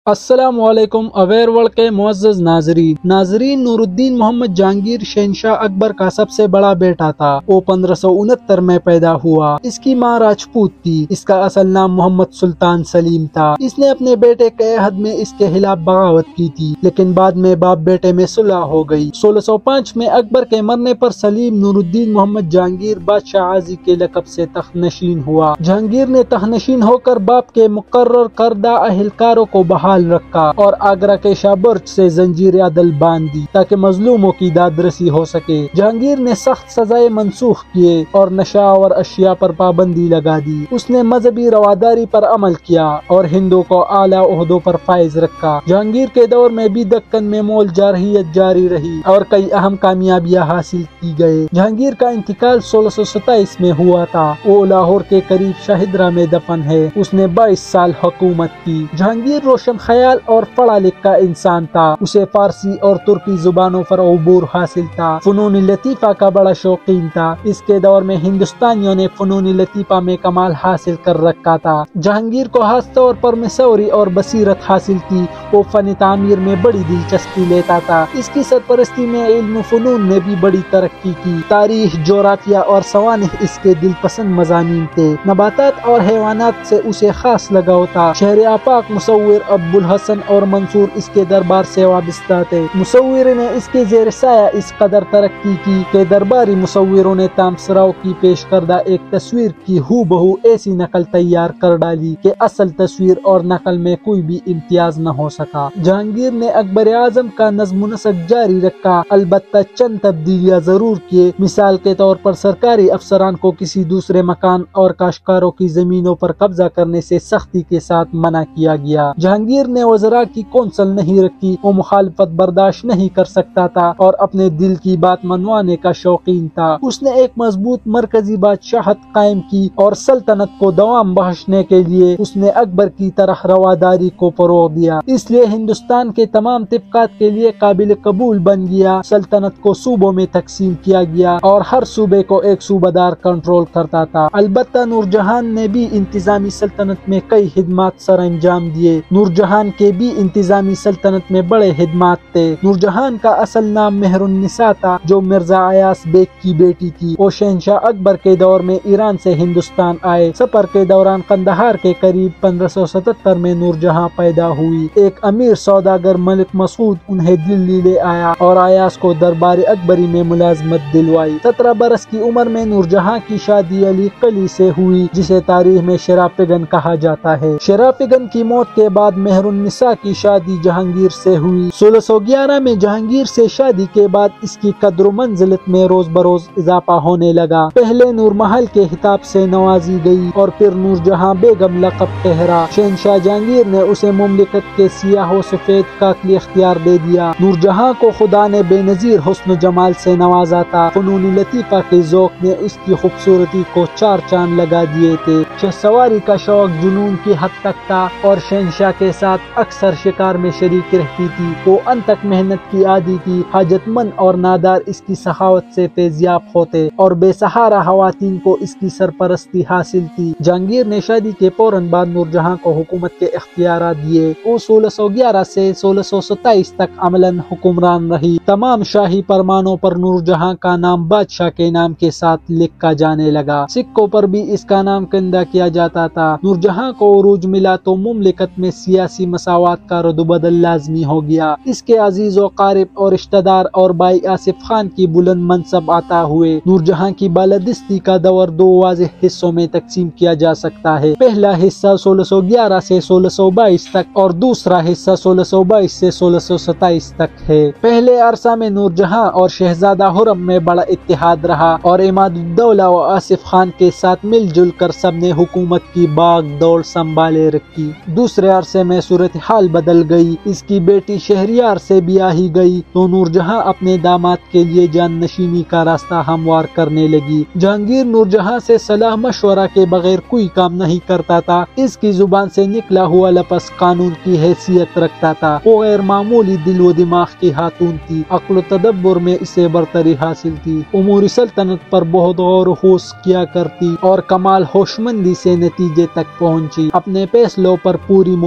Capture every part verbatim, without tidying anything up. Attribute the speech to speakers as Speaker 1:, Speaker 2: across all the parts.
Speaker 1: السلام علیکم aware world کے معزز ناظرین ناظرین نور الدین محمد جہانگیر شہنشاہ اکبر کا سب سے بڑا بیٹا تھا۔ وہ پندرہ سو انہتر میں پیدا ہوا۔ اس کی ماں راجپوت تھی۔ اس کا اصل نام محمد سلطان سلیم تھا۔ اس نے اپنے بیٹے کے عہد میں اس کے خلاف بغاوت کی تھی، لیکن بعد میں باپ بیٹے میں صلح ہو گئی۔ سولہ سو پانچ میں اکبر کے مرنے پر سلیم نور الدین محمد جہانگیر بادشاہ غازی کے لقب سے تخت نشین ہوا۔ جہانگیر نے تخت نشین ہو کر باپ کے مقرر کردہ اہلکاروں کو بحال رکھا اور آگرہ کے شاہ برج سے زنجیر عدل باندھ دی تاکہ مظلوموں کی داد رسی ہو سکے۔ جہانگیر نے سخت سزائیں منسوخ کیے اور نشہ اور اشیاء پر پابندی لگا دی۔ اس نے مذہبی رواداری پر عمل کیا اور ہندوؤں کو اعلیٰ عہدوں پر فائز رکھا۔ جہانگیر کے دور میں بھی دکن میں مول جارحیت جاری رہی اور کئی اہم کامیابیاں حاصل کی گئے۔ جہانگیر کا انتقال سولہ سو ستائیس میں ہوا تھا۔ وہ لاہور کے قریب شاہدرہ میں دفن ہے۔ اس نے بائیس سال حکومت کی۔ جہانگیر روشن خیال اور پڑھا لکھا انسان تھا۔ اسے فارسی اور ترکی زبانوں پر عبور حاصل تھا۔ فنون لطیفہ کا بڑا شوقین تھا۔ اس کے دور میں ہندوستانیوں نے فنون لطیفہ میں کمال حاصل کر رکھا تھا۔ جہانگیر کو خاص طور پر مصوری اور بصیرت حاصل تھی۔ وہ فن تعمیر میں بڑی دلچسپی لیتا تھا۔ اس کی سرپرستی میں علم و فنون نے بھی بڑی ترقی کی۔ تاریخ، جغرافیہ اور سوانح اس کے دل پسند مضامین تھے۔ نباتات اور حیوانات سے اسے خاص لگاؤ تھا۔ شہر آفاق مصور ابو الحسن اور منصور اس کے دربار سے وابستہ تھے۔ مصور نے اس کے زیر سایہ اس قدر ترقی کی کہ درباری مصوروں نے تامسراؤ کی پیش کردہ ایک تصویر کی ہو بہو ایسی نقل تیار کر ڈالی کہ اصل تصویر اور نقل میں کوئی بھی امتیاز نہ ہو سکا۔ جہانگیر نے اکبر اعظم کا نظم و نسق جاری رکھا، البتہ چند تبدیلیاں ضرور کیے۔ مثال کے طور پر سرکاری افسران کو کسی دوسرے مکان اور کاشتکاروں کی زمینوں پر قبضہ کرنے سے سختی کے ساتھ منع کیا گیا۔ جہانگیر نے وزراء کی کونسل نہیں رکھی۔ وہ مخالفت برداشت نہیں کر سکتا تھا اور اپنے دل کی بات منوانے کا شوقین تھا۔ اس نے ایک مضبوط مرکزی بادشاہت قائم کی اور سلطنت کو دوام بخشنے کے لیے اس نے اکبر کی طرح رواداری کو فروغ دیا۔ اس لیے ہندوستان کے تمام طبقات کے لیے قابل قبول بن گیا۔ سلطنت کو صوبوں میں تقسیم کیا گیا اور ہر صوبے کو ایک صوبہ دار کنٹرول کرتا تھا۔ البتہ نور جہان نے بھی انتظامی سلطنت میں کئی خدمات سر انجام دیے۔ نور جہان کے بھی انتظامی سلطنت میں بڑے خدمات تھے۔ نور جہان کا اصل نام مہر النساء تھا، جو مرزا ایاس بیگ کی بیٹی تھی۔ وہ شہنشاہ اکبر کے دور میں ایران سے ہندوستان آئے۔ سفر کے دوران قندھار کے قریب پندرہ سو ستتر میں نور جہاں پیدا ہوئی۔ ایک امیر سوداگر ملک مسعود انہیں دلی لے آیا اور ایاس کو دربار اکبری میں ملازمت دلوائی۔ سترہ برس کی عمر میں نور جہاں کی شادی علی قلی سے ہوئی، جسے تاریخ میں شراپگن کہا جاتا ہے۔ شراپگن کی موت کے بعد مہر النساء کی شادی جہانگیر سے ہوئی۔ سولہ سو گیارہ میں جہانگیر سے شادی کے بعد اس کی قدر و منزلت میں روز بروز اضافہ ہونے لگا۔ پہلے نور محل کے خطاب سے نوازی گئی اور پھر نور جہاں بیگم لقب ٹھہرا۔ شہنشاہ جہانگیر نے اسے مملکت کے سیاہ و سفید قاتل اختیار دے دیا۔ نور جہاں کو خدا نے بے نظیر حسن و جمال سے نوازا تھا۔ فنون لطیفہ کے ذوق نے اس کی خوبصورتی کو چار چاند لگا دیے تھے۔ شہ سواری کا شوق جنون کی حد تک تھا اور شہنشاہ کے ساتھ اکثر شکار میں شریک رہتی تھی۔ وہ ان تک محنت کی عادی تھی۔ حاجت مند اور نادار اس کی سخاوت سے فیضیاب ہوتے اور بے سہارا خواتین کو اس کی سرپرستی حاصل تھی۔ جہانگیر نے شادی کے فوراً بعد نور جہاں کو حکومت کے اختیارات دیے۔ وہ سولہ سو گیارہ سے سولہ سو ستائیس تک عملاً حکمران رہی۔ تمام شاہی فرمانوں پر نور جہاں کا نام بادشاہ کے نام کے ساتھ لکھا جانے لگا۔ سکوں پر بھی اس کا نام کندہ کیا جاتا تھا۔ نور جہاں کو عروج ملا تو مملکت میں سیاسی مساوات کا رد و بدل لازمی ہو گیا۔ اس کے عزیز و قارب اور رشتہ دار اور بھائی آصف خان کی بلند منصب عطا ہوئے۔ نور جہاں کی بالادستی کا دور دو واضح حصوں میں تقسیم کیا جا سکتا ہے۔ پہلا حصہ سولہ سو گیارہ سے سولہ سو بائیس تک اور دوسرا حصہ سولہ سو بائیس سے سولہ سو ستائیس تک ہے۔ پہلے عرصہ میں نور جہاں اور شہزادہ خرم میں بڑا اتحاد رہا اور عماد الدولہ و آصف خان کے ساتھ مل جل کر سب نے حکومت کی باغ دوڑ سنبھالے رکھی۔ دوسرے عرصے میں صورتحال بدل گئی۔ اس کی بیٹی شہریار سے بیاہی گئی تو نور جہاں اپنے داماد کے لیے جان نشینی کا راستہ ہموار کرنے لگی۔ جہانگیر نور جہاں سے صلاح مشورہ کے بغیر کوئی کام نہیں کرتا تھا۔ اس کی زبان سے نکلا ہوا لفظ قانون کی حیثیت رکھتا تھا۔ وہ غیر معمولی دل و دماغ کی خاتون تھی۔ عقل و تدبر میں اسے برتری حاصل تھی۔ امور سلطنت پر بہت غور و خوض کیا کرتی اور کمال ہوشمندی سے نتیجے تک پہنچی۔ اپنے فیصلوں پر پوری مؤثر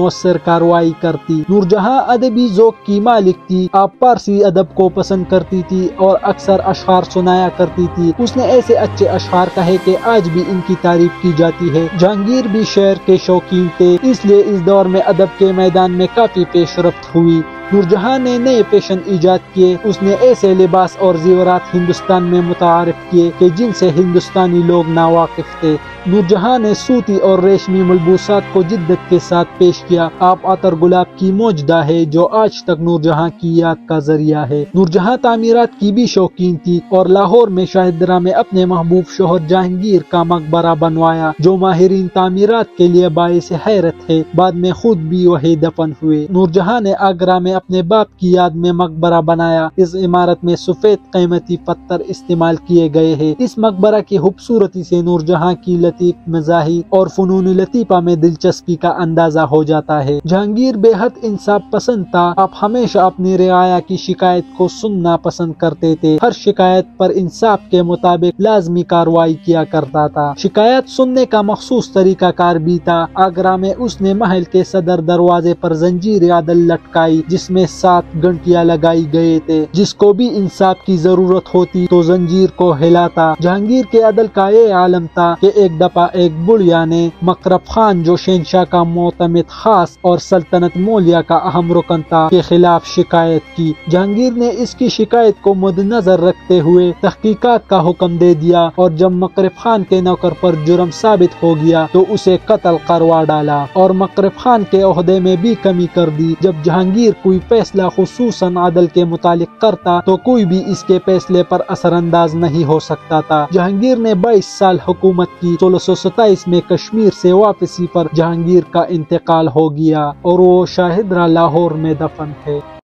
Speaker 1: کارروائی کرتی۔ نور جہاں ادبی ذوق کی مالک تھی، آپ پارسی ادب کو پسند کرتی تھی اور اکثر اشعار سنایا کرتی تھی۔ اس نے ایسے اچھے اشعار کہے کہ آج بھی ان کی تعریف کی جاتی ہے۔ جہانگیر بھی شعر کے شوقین تھے، اس لیے اس دور میں ادب کے میدان میں کافی پیش رفت ہوئی۔ نور جہاں نے نئے فیشن ایجاد کیے، اس نے ایسے لباس اور زیورات ہندوستان میں متعارف کیے کہ جن سے ہندوستانی لوگ ناواقف تھے۔ نور جہاں نے سوتی اور ریشمی ملبوسات کو جدت کے ساتھ پیش کیا۔ آپ عطر گلاب کی موجدہ ہے جو آج تک نور جہاں کی یاد کا ذریعہ ہے۔ نور جہاں تعمیرات کی بھی شوقین تھی اور لاہور میں شاہدرہ میں اپنے محبوب شوہر جہانگیر کا مقبرہ بنوایا جو ماہرین تعمیرات کے لیے باعث حیرت ہے۔ بعد میں خود بھی وہی دفن ہوئے۔ نور جہاں نے آگرہ میں اپنے باپ کی یاد میں مقبرہ بنایا۔ اس عمارت میں سفید قیمتی پتھر استعمال کیے گئے ہیں۔ اس مقبرہ کی خوبصورتی سے نور جہاں کی لطیف مزاحی اور فنون لطیفہ میں دلچسپی کا اندازہ ہو جاتا ہے۔ جہانگیر بے حد انصاف پسند تھا۔ آپ ہمیشہ اپنی رعایا کی شکایت کو سننا پسند کرتے تھے۔ ہر شکایت پر انصاف کے مطابق لازمی کارروائی کیا کرتا تھا۔ شکایت سننے کا مخصوص طریقہ کار بھی تھا۔ آگرہ میں اس نے محل کے صدر دروازے پر زنجیر عدل لٹکائی جس میں سات گھنٹیاں لگائی گئے تھے۔ جس کو بھی انصاف کی ضرورت ہوتی تو زنجیر کو ہلاتا۔ جہانگیر کے عدل کا یہ عالم تھا کہ ایک دفعہ ایک بڑھیا نے مقرب خان جو شہنشاہ کا معتمد خاص اور سلطنت مولیہ کا اہم رکن تھا کے خلاف شکایت کی۔ جہانگیر نے اس کی شکایت کو مد نظر رکھتے ہوئے تحقیقات کا حکم دے دیا اور جب مقرب خان کے نوکر پر جرم ثابت ہو گیا تو اسے قتل کروا ڈالا اور مقرب خان کے عہدے میں بھی کمی کر دی۔ جب جہانگیر کوئی فیصلہ خصوصاً عدل کے متعلق کرتا تو کوئی بھی اس کے فیصلے پر اثر انداز نہیں ہو سکتا تھا۔ جہانگیر نے بائیس سال حکومت کی۔ سولہ سو ستائیس میں کشمیر سے واپسی پر جہانگیر کا انتقال ہو گیا اور وہ شاہدرہ لاہور میں دفن ہے۔